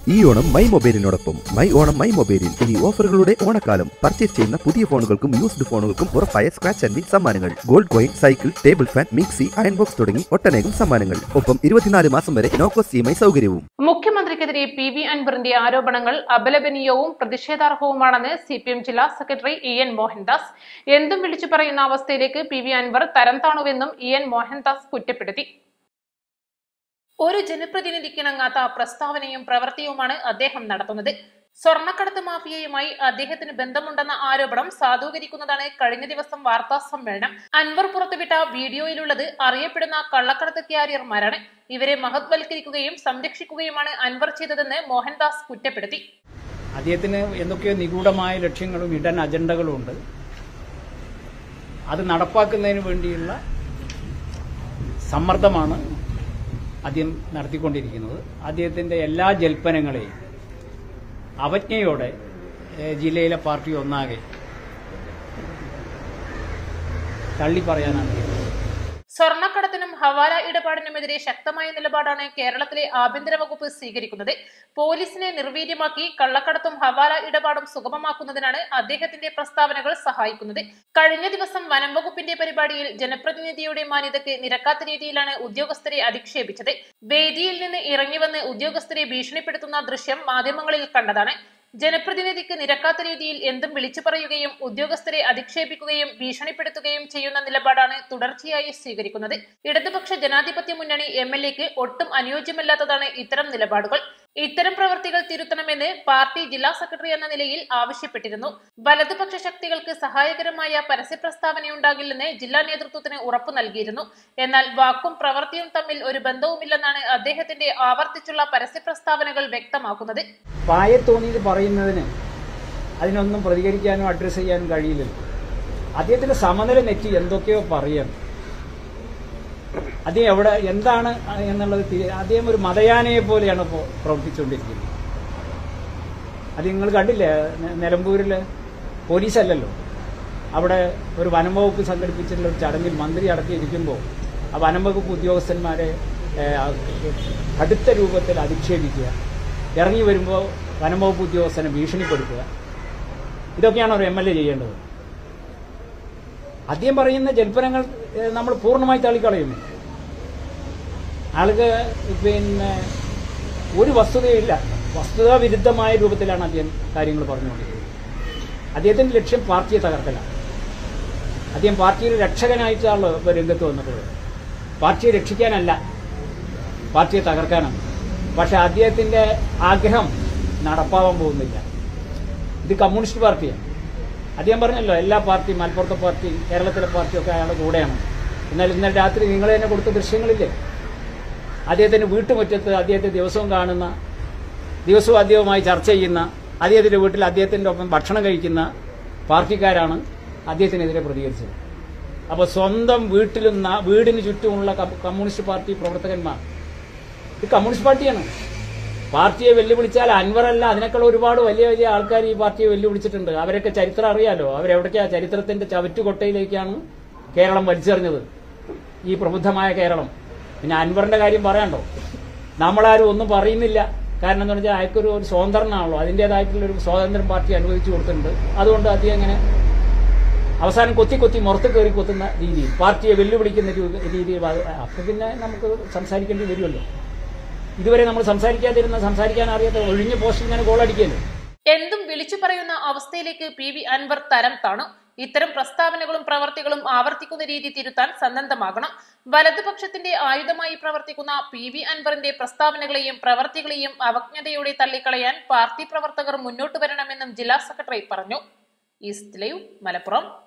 ഈ ഓണം മൈ മൊബൈലിനോടൊപ്പം my Onam my മൊബൈലിൽ ഇനി ഓഫറുകളുടെ ഓണക്കാലം. പർച്ചേസ് ചെയ്യുന്ന പുതിയ ഫോണുകൾക്കും യൂസ്ഡ് ഫോണുകൾക്കും ഉറപ്പായ സ്ക്രാച്ച് ആൻഡ് വിൻ സമ്മാനങ്ങൾ, gold coin, cycle, table fan, mixie, iron box തുടങ്ങി ഒട്ടനേകം സമ്മാനങ്ങൾ. ഒപ്പം 24 മാസം വരെ നോ കോസ്റ്റ് EMI സൗകര്യവും. മുഖ്യമന്ത്രിക്കെതിരെ PV അൻവറിന്റെ ആരോപണങ്ങൾ അപലപനീയവും പ്രതിഷേധാർഹവുമാണെന്ന് CPM ജില്ലാ സെക്രട്ടറി EN മോഹൻദാസ്. എന്തും വിളിച്ചു പറയുന്ന അവസ്ഥയിലേക്ക് PV അൻവർ തരം താണുവെന്നും EN മോഹൻദാസ് കുറ്റപ്പെടുത്തി. ഒരു ജനപ്രതിനിധിക്കിണങ്ങാത്ത പ്രസ്താവനയും പ്രവൃത്തിയുമാണ് അദ്ദേഹം നടത്തുന്നത്. സ്വർണ്ണക്കടത്ത് മാഫിയയുമായി അദ്ദേഹത്തിന് ബന്ധമുണ്ടെന്ന ആരോപണം സാധൂകരിക്കുന്നതാണ് കഴിഞ്ഞ ദിവസം വാർത്താ സമ്മേളനം. അൻവർ പുറത്തുവിട്ട വീഡിയോയിലുള്ളത് അറിയപ്പെടുന്ന കള്ളക്കടത്ത് ക്യാരിയർമാരാണ്. ഇവരെ മഹത്വൽക്കരിക്കുകയും സംരക്ഷിക്കുകയുമാണ് അൻവർ ചെയ്തതെന്ന് മോഹൻദാസ് കുറ്റപ്പെടുത്തി. അദ്ദേഹത്തിന് എന്തൊക്കെയോ നിഗൂഢമായ ലക്ഷ്യങ്ങളും ഇടൻ അജണ്ടകളും ഉണ്ട്. അത് നടപ്പാക്കുന്നതിന് വേണ്ടിയുള്ള സമ്മർദ്ദമാണ് അദ്ദേഹം നടത്തിക്കൊണ്ടിരിക്കുന്നത്. അദ്ദേഹത്തിന്റെ എല്ലാ ജൽപ്പനങ്ങളെയും അവജ്ഞയോടെ ജില്ലയിലെ പാർട്ടി ഒന്നാകെ തള്ളിപ്പറയാനാണ്. സ്വർണ്ണക്കടത്തിനും ഹവാല ഇടപാടിനുമെതിരെ ശക്തമായ നിലപാടാണ് കേരളത്തിലെ ആഭ്യന്തര വകുപ്പ് സ്വീകരിക്കുന്നത്. പോലീസിനെ നിർവീര്യമാക്കി കള്ളക്കടത്തും ഹവാല ഇടപാടും സുഗമമാക്കുന്നതിനാണ് അദ്ദേഹത്തിന്റെ പ്രസ്താവനകൾ സഹായിക്കുന്നത്. കഴിഞ്ഞ ദിവസം വനം വകുപ്പിന്റെ പരിപാടിയിൽ ജനപ്രതിനിധിയുടെ മാന്യതയ്ക്ക് നിരക്കാത്ത രീതിയിലാണ് ഉദ്യോഗസ്ഥരെ അധിക്ഷേപിച്ചത്. വേദിയിൽ നിന്ന് ഇറങ്ങിവന്ന് ഉദ്യോഗസ്ഥരെ ഭീഷണിപ്പെടുത്തുന്ന ദൃശ്യം മാധ്യമങ്ങളിൽ കണ്ടതാണ്. ജനപ്രതിനിധിക്ക് നിരക്കാത്ത രീതിയിൽ എന്തും വിളിച്ചു പറയുകയും ഉദ്യോഗസ്ഥരെ അധിക്ഷേപിക്കുകയും ഭീഷണിപ്പെടുത്തുകയും ചെയ്യുന്ന നിലപാടാണ് തുടർച്ചയായി സ്വീകരിക്കുന്നത്. ഇടതുപക്ഷ ജനാധിപത്യ മുന്നണി MLAക്ക് ഒട്ടും അനുയോജ്യമല്ലാത്തതാണ് ഇത്തരം നിലപാടുകൾ. ഇത്തരം പ്രവൃത്തികൾ തിരുത്തണമെന്ന് പാർട്ടി ജില്ലാ സെക്രട്ടറി എന്ന നിലയിൽ ആവശ്യപ്പെട്ടിരുന്നു. വലതുപക്ഷ ശക്തികൾക്ക് സഹായകരമായ പരസ്യ പ്രസ്താവനയുണ്ടാകില്ലെന്ന് ജില്ലാ നേതൃത്വത്തിന് ഉറപ്പു നൽകിയിരുന്നു. എന്നാൽ വാക്കും പ്രവൃത്തിയും തമ്മിൽ ഒരു ബന്ധവുമില്ലെന്നാണ് അദ്ദേഹത്തിന്റെ ആവർത്തിച്ചുള്ള പരസ്യ പ്രസ്താവനകൾ വ്യക്തമാക്കുന്നത്. പായത്തോന്നിയത് പറയുന്നതിന് അതിനൊന്നും പ്രതികരിക്കാനോ അഡ്രസ് ചെയ്യാനും കഴിയില്ലല്ലോ. അദ്ദേഹത്തിന്റെ സമനില നെറ്റി എന്തൊക്കെയോ പറയാം. അദ്ദേഹം എവിടെ എന്താണ് എന്നുള്ളത് അദ്ദേഹം ഒരു മതയാനയെ പോലെയാണ് ഇപ്പോൾ പ്രവർത്തിച്ചുകൊണ്ടിരിക്കുന്നത്. അത് നിങ്ങൾ കണ്ടില്ലേ, നിലമ്പൂരില് പോലീസല്ലല്ലോ, അവിടെ ഒരു വനംവകുപ്പ് സംഘടിപ്പിച്ചിട്ടുള്ള ഒരു ചടങ്ങിൽ മന്ത്രി അടക്കിയിരിക്കുമ്പോൾ ആ വനംവകുപ്പ് ഉദ്യോഗസ്ഥന്മാരെ കടുത്ത രൂപത്തിൽ അധിക്ഷേപിക്കുക, ഇറങ്ങി വരുമ്പോൾ വനംവകുപ്പ് ഉദ്യോഗസ്ഥനെ ഭീഷണിപ്പെടുത്തുക, ഇതൊക്കെയാണ് ഒരു MLA ചെയ്യേണ്ടത്. അദ്ദേഹം പറയുന്ന ജൽപ്പനങ്ങൾ നമ്മൾ പൂർണ്ണമായി തള്ളിക്കളയുന്നു. ആൾക്ക് ഒരു വസ്തുതയില്ല, വസ്തുതാ വിരുദ്ധമായ രൂപത്തിലാണ് അദ്ദേഹം കാര്യങ്ങൾ പറഞ്ഞുകൊണ്ടിരിക്കുന്നത്. അദ്ദേഹത്തിന്റെ ലക്ഷ്യം പാർട്ടിയെ തകർക്കലാണ്. അദ്ദേഹം പാർട്ടിയുടെ രക്ഷകനായിട്ടാണ് രംഗത്ത് വന്നിട്ടുള്ളത്. പാർട്ടിയെ രക്ഷിക്കാനല്ല, പാർട്ടിയെ തകർക്കാനാണ്. പക്ഷെ അദ്ദേഹത്തിന്റെ ആഗ്രഹം നടപ്പാവാൻ പോകുന്നില്ല. ഇത് കമ്മ്യൂണിസ്റ്റ് പാർട്ടിയാണ്. അദ്ദേഹം പറഞ്ഞല്ലോ, എല്ലാ പാർട്ടിയും, മലപ്പുറത്തെ പാർട്ടി, കേരളത്തിലെ പാർട്ടിയൊക്കെ അയാളുടെ കൂടെയാണ്. എന്നാൽ ഇന്നലെ രാത്രി നിങ്ങൾ തന്നെ കൊടുത്ത ദൃശ്യങ്ങളില്ലേ, അദ്ദേഹത്തിന്റെ വീട്ടുമുറ്റത്ത് അദ്ദേഹത്തെ ദിവസവും കാണുന്ന, ദിവസവും അദ്ദേഹവുമായി ചർച്ച ചെയ്യുന്ന, അദ്ദേഹത്തിന്റെ വീട്ടിൽ അദ്ദേഹത്തിന്റെ ഒപ്പം ഭക്ഷണം കഴിക്കുന്ന പാർട്ടിക്കാരാണ് അദ്ദേഹത്തിനെതിരെ പ്രതികരിച്ചത്. അപ്പോൾ സ്വന്തം വീട്ടിലും വീടിന് ചുറ്റുമുള്ള കമ്മ്യൂണിസ്റ്റ് പാർട്ടി പ്രവർത്തകന്മാർ, ഇത് കമ്മ്യൂണിസ്റ്റ് പാർട്ടിയാണ്. പാർട്ടിയെ വെല്ലുവിളിച്ചാൽ അൻവറല്ല, അതിനേക്കാൾ ഒരുപാട് വലിയ വലിയ ആൾക്കാർ ഈ പാർട്ടിയെ വെല്ലുവിളിച്ചിട്ടുണ്ട്. അവരൊക്കെ ചരിത്രം അറിയാലോ. അവരെവിടേക്കാ ചരിത്രത്തിന്റെ ചവറ്റുകൊട്ടയിലേക്കാണ് കേരളം വലിച്ചെറിഞ്ഞത്, ഈ പ്രബുദ്ധമായ കേരളം. പിന്നെ അൻവറിന്റെ കാര്യം പറയാണ്ടോ, നമ്മളാരും ഒന്നും പറയുന്നില്ല. കാരണം എന്താണെന്ന് വെച്ചാൽ അയാൾക്കൊരു സ്വതന്ത്രനാണല്ലോ, അതിൻ്റെതായിട്ടുള്ളൊരു സ്വാതന്ത്ര്യം പാർട്ടി അനുവദിച്ചു കൊടുത്തിട്ടുണ്ട്. അതുകൊണ്ട് അദ്ദേഹം അങ്ങനെ അവസാനം കൊത്തി കൊത്തി മുറത്ത് കയറി കൊത്തുന്ന രീതിയിൽ, പാർട്ടിയെ വെല്ലുവിളിക്കുന്ന രീതിയിൽ, അപ്പൊ പിന്നെ നമുക്ക് സംസാരിക്കേണ്ടി വരുമല്ലോ. ഇതുവരെ നമ്മൾ സംസാരിക്കാൻ അറിയാത്ത ഒഴിഞ്ഞ പോസ്റ്റിൽ ഞാൻ ഗോളടിക്കല്ലോ. എന്തും വിളിച്ചു പറയുന്ന അവസ്ഥയിലേക്ക് PV അൻവർ തരം താണു. ഇത്തരം പ്രസ്താവനകളും പ്രവർത്തികളും ആവർത്തിക്കുന്ന രീതി തിരുത്താൻ സന്നദ്ധമാകണം. വലതുപക്ഷത്തിന്റെ ആയുധമായി പ്രവർത്തിക്കുന്ന PV അൻവറിന്റെ പ്രസ്താവനകളെയും പ്രവർത്തികളെയും അവജ്ഞതയോടെ തള്ളിക്കളയാൻ പാർട്ടി പ്രവർത്തകർ മുന്നോട്ട് വരണമെന്നും ജില്ലാ സെക്രട്ടറി പറഞ്ഞു. East Live, Malappuram.